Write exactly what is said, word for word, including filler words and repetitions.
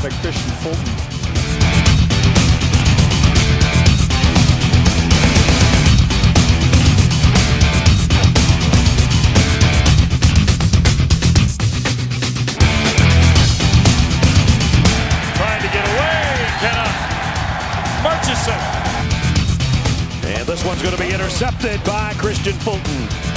by Christian Fulton. And this one's going to be intercepted by Christian Fulton.